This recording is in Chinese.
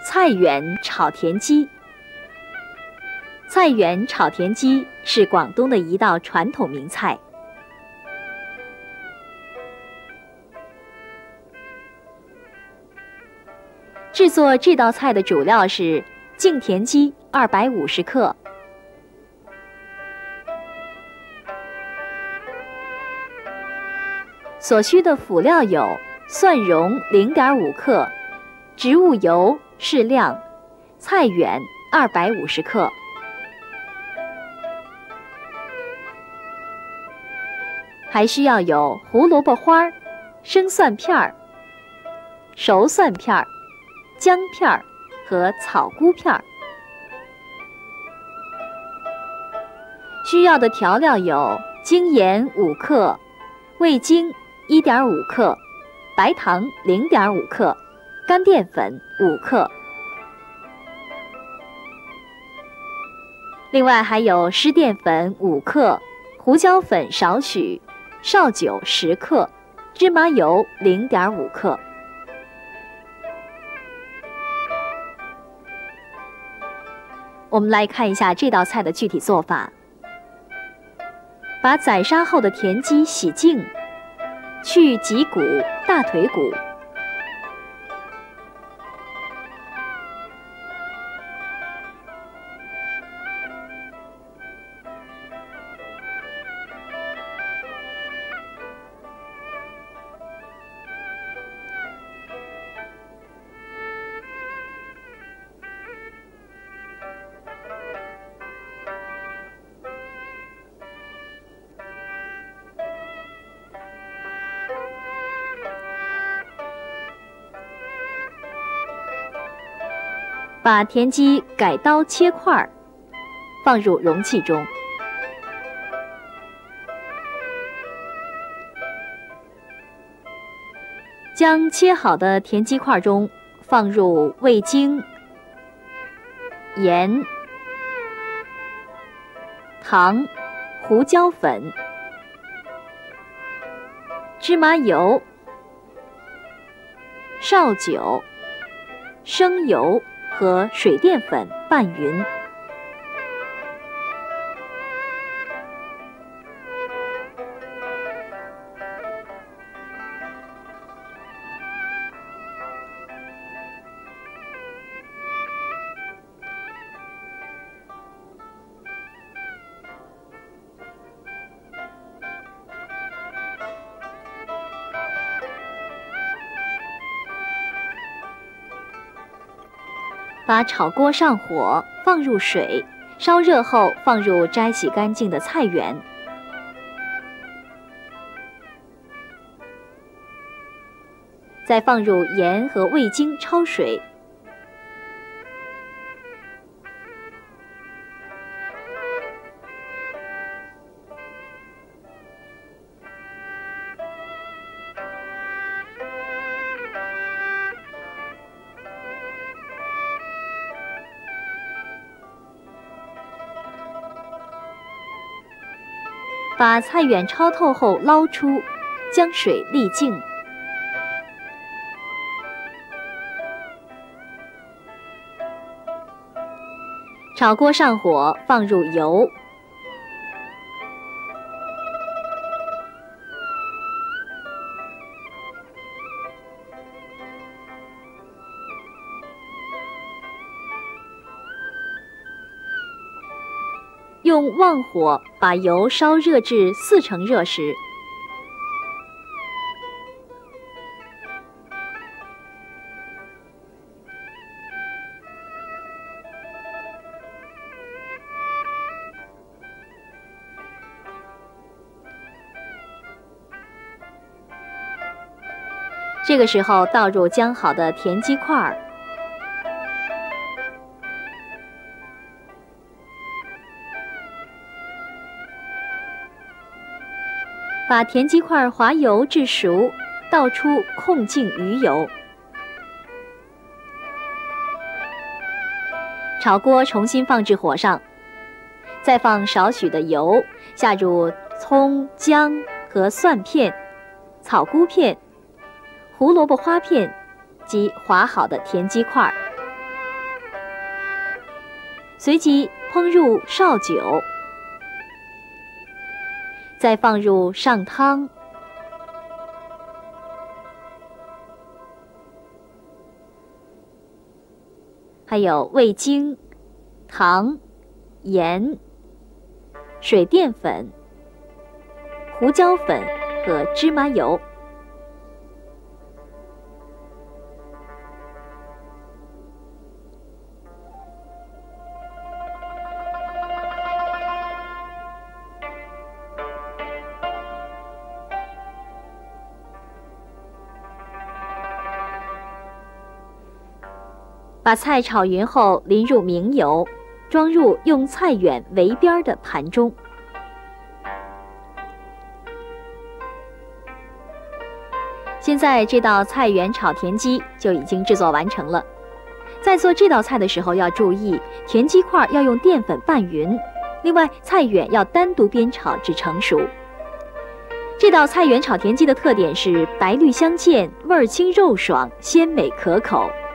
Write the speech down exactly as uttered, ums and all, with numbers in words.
菜远炒田鸡。菜远炒田鸡是广东的一道传统名菜。制作这道菜的主料是净田鸡二百五十克，所需的辅料有蒜蓉零点五克、植物油适量、菜远二百五十克。还需要有胡萝卜花、生蒜片、熟蒜片、姜片和草菇片。需要的调料有精盐五克、味精一点五克、白糖零点五克、干淀粉五克。另外还有湿淀粉五克、胡椒粉少许、绍酒十克、芝麻油零点五克。我们来看一下这道菜的具体做法。把宰杀后的田鸡洗净，去脊骨、大腿骨。把田鸡改刀切块，放入容器中。将切好的田鸡块中放入味精、盐、糖、胡椒粉、芝麻油、绍酒、生油和水淀粉拌匀。把炒锅上火，放入水，烧热后放入摘洗干净的菜园，再放入盐和味精焯水。把菜远焯透后捞出，将水沥净。炒锅上火，放入油，用旺火把油烧热至四成热时，这个时候倒入将好的田鸡块儿，把田鸡块滑油至熟，倒出控净鱼油。炒锅重新放置火上，再放少许的油，下入葱、姜和蒜片、草菇片、胡萝卜花片及划好的田鸡块， 随即烹入绍酒，再放入上汤，还有味精、糖、盐、水淀粉、胡椒粉和芝麻油。把菜炒匀后，淋入明油，装入用菜远围边的盘中。现在这道菜远炒田鸡就已经制作完成了。在做这道菜的时候要注意，田鸡块要用淀粉拌匀，另外菜远要单独煸炒至成熟。这道菜远炒田鸡的特点是白绿相间，味儿清肉爽，鲜美可口。